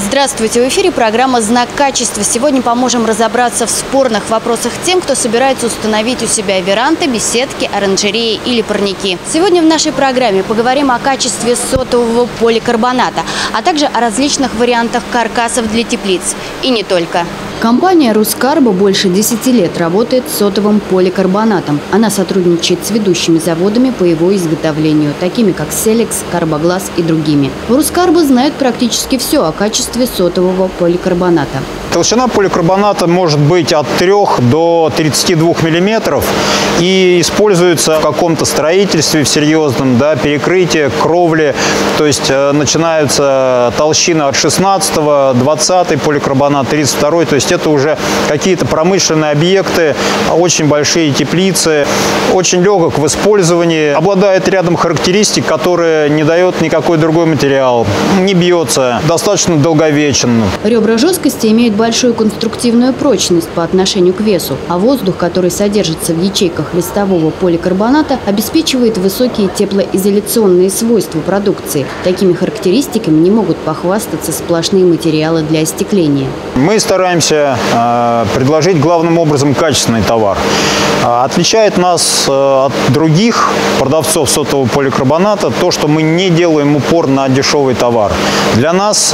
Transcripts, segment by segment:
Здравствуйте! В эфире программа «Знак качества». Сегодня поможем разобраться в спорных вопросах тем, кто собирается установить у себя веранды, беседки, оранжереи или парники. Сегодня в нашей программе поговорим о качестве сотового поликарбоната, а также о различных вариантах каркасов для теплиц. И не только. Компания «Рускарбо» больше 10 лет работает с сотовым поликарбонатом. Она сотрудничает с ведущими заводами по его изготовлению, такими как «Селекс», «Карбоглаз» и другими. В «Рускарбо» знают практически все о качестве сотового поликарбоната. Толщина поликарбоната может быть от 3 до 32 миллиметров и используется в каком-то строительстве в серьезном, перекрытие, кровли. То есть начинаются толщины от 16, 20 поликарбонат, 32. То есть это уже какие-то промышленные объекты, очень большие теплицы, очень легок в использовании, обладает рядом характеристик, которые не дает никакой другой материал, не бьется, достаточно долговечен. Ребра жесткости имеют большую конструктивную прочность по отношению к весу, а воздух, который содержится в ячейках листового поликарбоната, обеспечивает высокие теплоизоляционные свойства продукции. Такими характеристиками не могут похвастаться сплошные материалы для остекления. Мы стараемся предложить главным образом качественный товар. Отличает нас от других продавцов сотового поликарбоната то, что мы не делаем упор на дешевый товар. Для нас,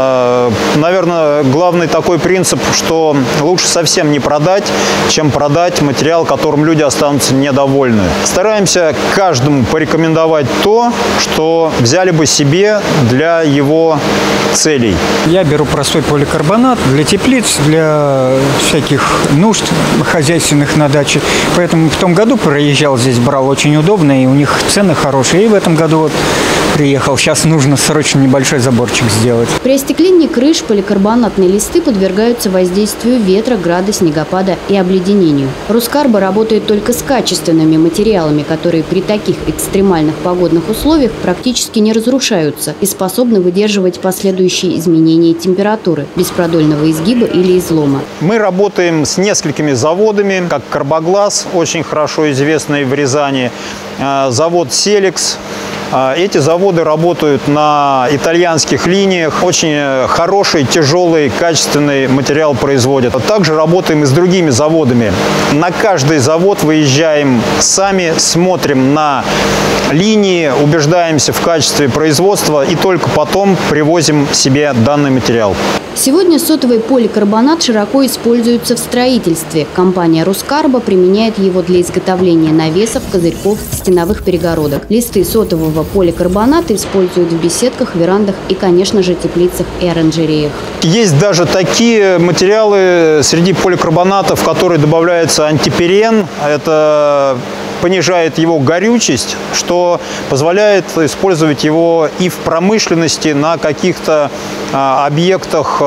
наверное, главный такой принцип, что лучше совсем не продать, чем продать материал, которым люди останутся недовольны. Стараемся каждому порекомендовать то, что взяли бы себе для его целей. Я беру простой поликарбонат для теплиц, для всяких нужд хозяйственных на даче. Поэтому в том году проезжал здесь, брал очень удобно, и у них цены хорошие. И в этом году вот приехал. Сейчас нужно срочно небольшой заборчик сделать. При остеклении крыш поликарбонатные листы подвергаются воздействию ветра, града, снегопада и обледенению. Рускарбо работает только с качественными материалами, которые при таких экстремальных погодных условиях практически не разрушаются и способны выдерживать последующие изменения температуры, без продольного изгиба или излома. Мы работаем с несколькими заводами, как «Карбоглаз», очень хорошо известный в Рязани, завод «Селекс». Эти заводы работают на итальянских линиях, очень хороший, тяжелый, качественный материал производят. Также работаем и с другими заводами. На каждый завод выезжаем сами, смотрим на линии, убеждаемся в качестве производства и только потом привозим себе данный материал. Сегодня сотовый поликарбонат широко используется в строительстве. Компания «Рускарбо» применяет его для изготовления навесов, козырьков, стеновых перегородок. Листы сотового поликарбоната используют в беседках, верандах и, конечно же, теплицах и оранжереях. Есть даже такие материалы среди поликарбонатов, в которые добавляется антипирен. Это понижает его горючесть, что позволяет использовать его и в промышленности, на каких-то объектах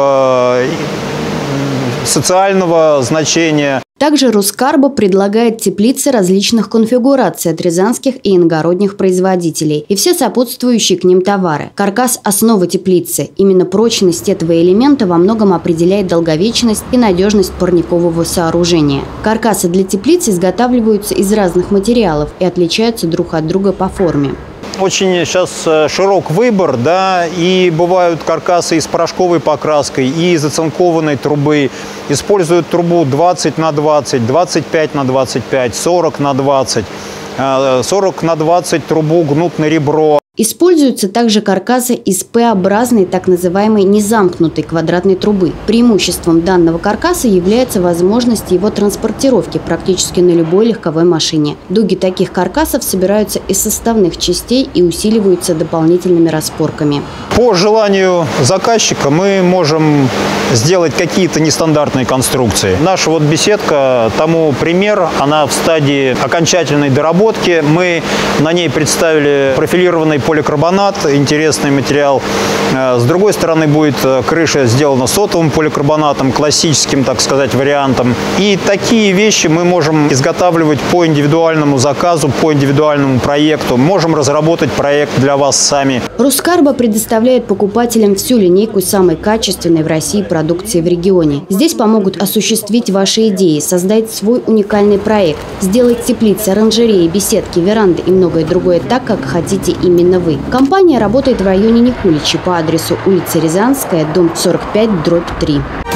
социального значения. Также Рускарбо предлагает теплицы различных конфигураций от рязанских и иногородних производителей и все сопутствующие к ним товары. Каркас – основа теплицы. Именно прочность этого элемента во многом определяет долговечность и надежность парникового сооружения. Каркасы для теплиц изготавливаются из разных материалов и отличаются друг от друга по форме. Очень сейчас широк выбор, и бывают каркасы и с порошковой покраской, и из оцинкованной трубы. Используют трубу 20 на 20, 25 на 25, 40 на 20, 40 на 20 трубу гнут на ребро. Используются также каркасы из П-образной, так называемой незамкнутой квадратной трубы. Преимуществом данного каркаса является возможность его транспортировки практически на любой легковой машине. Дуги таких каркасов собираются из составных частей и усиливаются дополнительными распорками. По желанию заказчика мы можем сделать какие-то нестандартные конструкции. Наша беседка тому пример. Она в стадии окончательной доработки. Мы на ней представили профилированный поликарбонат, интересный материал. С другой стороны будет крыша сделана сотовым поликарбонатом, классическим, так сказать, вариантом. И такие вещи мы можем изготавливать по индивидуальному заказу, по индивидуальному проекту. Можем разработать проект для вас сами. Рускарбо предоставляет покупателям всю линейку самой качественной в России продукции в регионе. Здесь помогут осуществить ваши идеи, создать свой уникальный проект, сделать теплицы, оранжереи, беседки, веранды и многое другое так, как хотите именно именно вы. Компания работает в районе Никуличи по адресу улица Рязанская, дом 45/3.